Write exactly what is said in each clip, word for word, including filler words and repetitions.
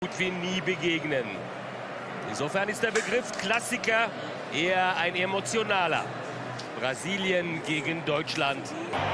gut wie nie begegnen. Insofern ist der Begriff Klassiker eher ein emotionaler. Brasilien gegen Deutschland.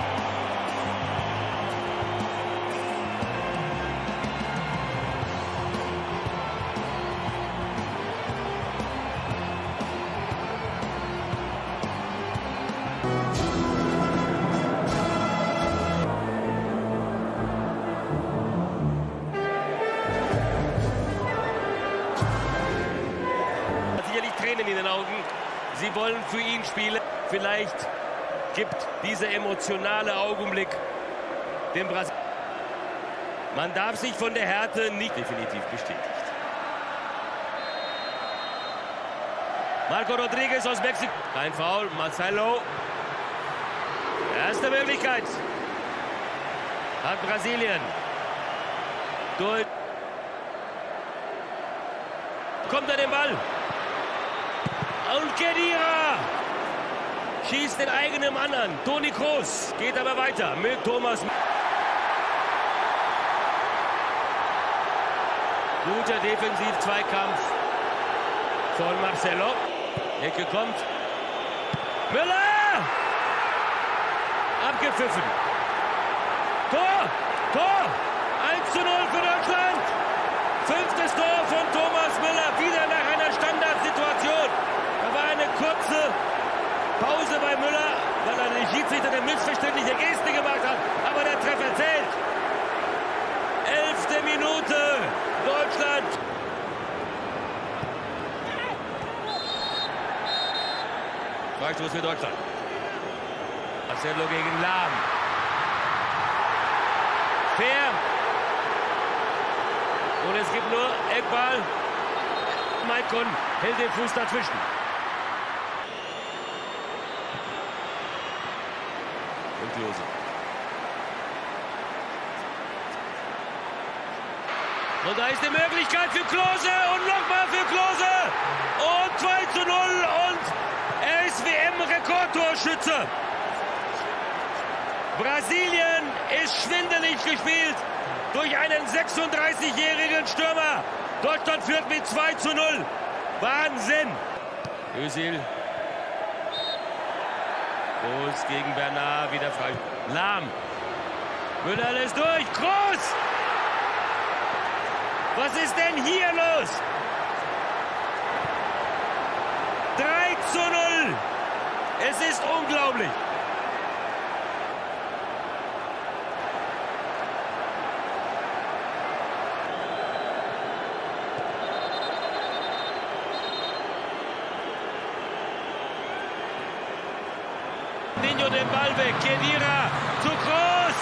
Sicherlich Tränen in den Augen. Sie wollen für ihn spielen. Vielleicht gibt dieser emotionale Augenblick dem Brasilien. Man darf sich von der Härte nicht definitiv bestätigt. Marco Rodriguez aus Mexiko. Kein Foul. Marcelo. Erste Möglichkeit. Hat Brasilien. Durch. Kommt er den Ball. Und Khedira schießt den eigenen Mann an. Toni Kroos geht aber weiter mit Thomas. Guter Defensiv-Zweikampf von Marcelo. Ecke kommt. Müller! Abgepfiffen. Tor! Tor! eins zu null für Deutschland. Fünftes Tor von Thomas Müller. Wieder nach einer Standardsituation. Da war eine kurze Pause bei Müller, weil er den Schiedsrichter eine missverständliche Geste gemacht hat. Aber der Treffer zählt. Elfte Minute. Deutschland. Freistoß für Deutschland. Marcelo gegen Lahm. Fair. Und es gibt nur Eckball. Maicon hält den Fuß dazwischen. Und Klose. Und da ist die Möglichkeit für Klose und nochmal für Klose. Und zwei zu null und er ist W M-Rekordtorschütze. Brasilien ist schwindelig gespielt durch einen sechsunddreißigjährigen Stürmer. Deutschland führt mit zwei zu null. Wahnsinn. Özil. Kroos gegen Bernard, wieder frei. Lahm. Müller lässt durch. Kroos. Was ist denn hier los? drei zu null. Es ist unglaublich. Nino den Ball weg. Khedira zu Kroos.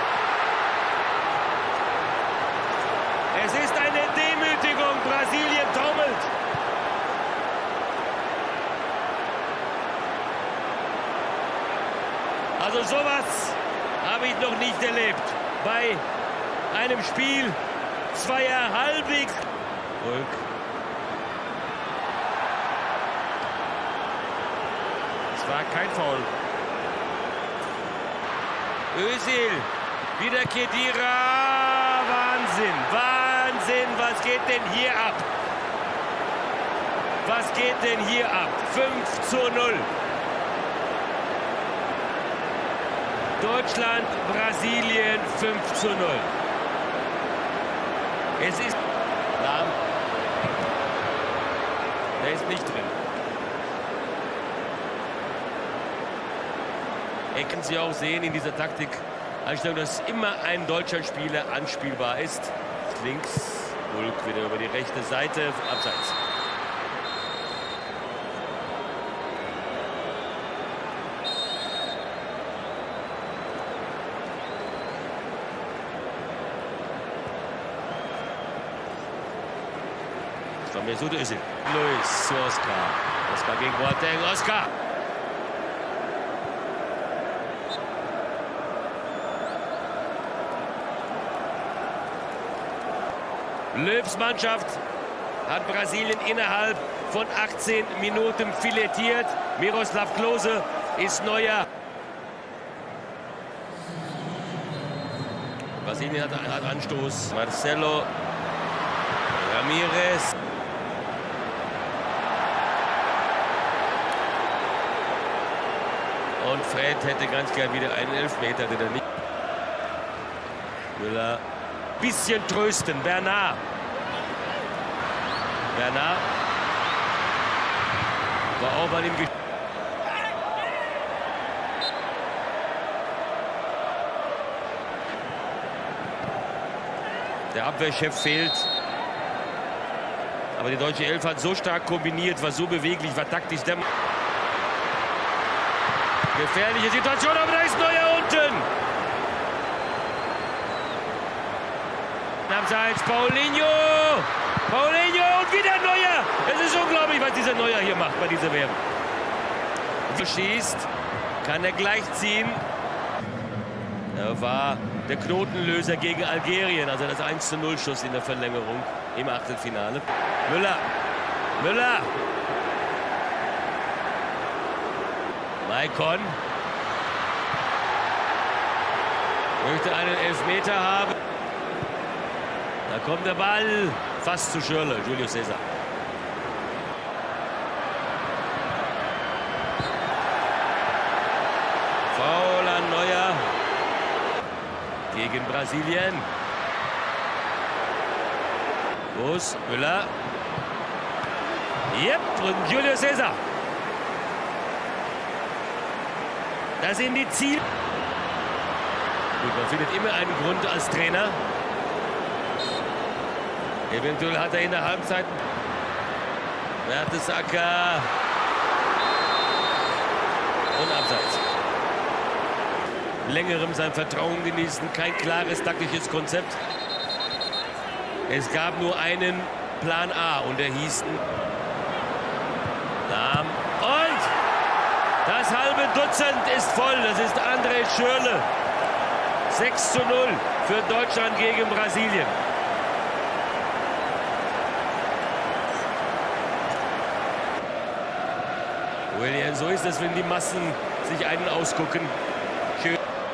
Es ist eine Demütigung. Brasilien taumelt. Also sowas habe ich noch nicht erlebt. Bei einem Spiel zweier halbwegs. Rück. Es war kein Foul. Özil, wieder Khedira, Wahnsinn, Wahnsinn, was geht denn hier ab? Was geht denn hier ab? fünf zu null. Deutschland, Brasilien, fünf zu null. Es ist Lahm. Der ist nicht drin. Ihr könnt Sie auch sehen in dieser Taktik, dass immer ein deutscher Spieler anspielbar ist. Links, Hulk wieder über die rechte Seite, abseits. Von Mesut Özil. Luis zu Oscar. Oscar gegen Boateng. Oscar. Löws Mannschaft hat Brasilien innerhalb von achtzehn Minuten filetiert. Miroslav Klose ist neuer. Brasilien hat, hat Anstoß. Marcelo Ramirez. Und Fred hätte ganz gern wieder einen Elfmeter, den er nicht. Müller. Bisschen trösten. Bernard. Bernard. War auch an ihm. Der Abwehrchef fehlt. Aber die deutsche Elf hat so stark kombiniert, war so beweglich, war taktisch. Gefährliche Situation, aber da ist Neuer unten. Abseits, Paulinho. Paulinho und wieder Neuer. Es ist unglaublich, was dieser Neuer hier macht bei dieser W M. Schießt, kann er gleich ziehen. Er war der Knotenlöser gegen Algerien, also das eins zu null Schuss in der Verlängerung im Achtelfinale. Müller. Müller. Maicon. Möchte einen Elfmeter haben. Da kommt der Ball fast zu Schürrle, Julio César. Foul an Neuer gegen Brasilien. Bus, Müller. Yep, und Julio César. Das sind die Ziele. Gut, man findet immer einen Grund als Trainer. Eventuell hat er in der Halbzeit Mertesacker und Abseits. Längerem sein Vertrauen genießen, kein klares taktisches Konzept. Es gab nur einen Plan A und der hieß Lahm. Und das halbe Dutzend ist voll. Das ist André Schürrle. sechs zu null für Deutschland gegen Brasilien. William, so ist es, wenn die Massen sich einen ausgucken. Schön.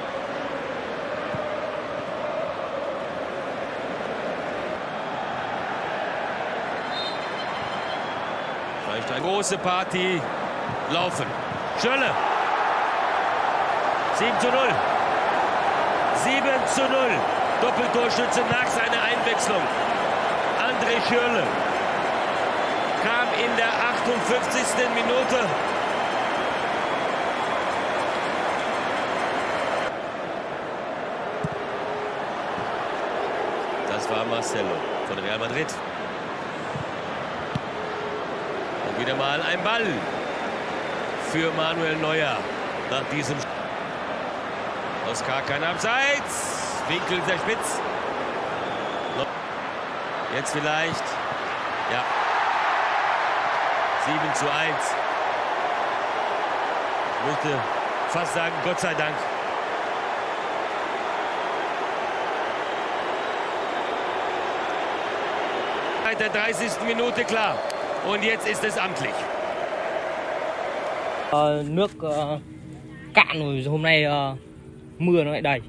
Vielleicht eine große Party laufen. Schürrle. sieben zu null. sieben zu null. Doppeltorschütze nach seiner Einwechslung. André Schürrle kam in der achtundfünfzigsten Minute. Das war Marcelo von Real Madrid. Und wieder mal ein Ball für Manuel Neuer nach diesem Oscar, kein Abseits. Winkel sehr spitz. Jetzt vielleicht. Ja. sieben zu eins. Ich möchte fast sagen, Gott sei Dank. Seit der dreißigsten Minute klar. Und jetzt ist es amtlich. Uh, nước uh, cạn rồi, hôm nay uh, mưa nó lại đầy.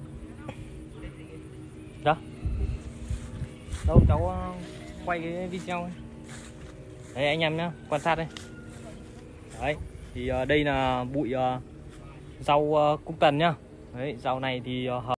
Đó. Đâu cháu uh, quay cái video ấy. Đấy anh em nhá, quan sát đây. Đấy, thì uh, đây là bụi uh, rau uh, cúc tần nhá. Đấy, rau này thì uh,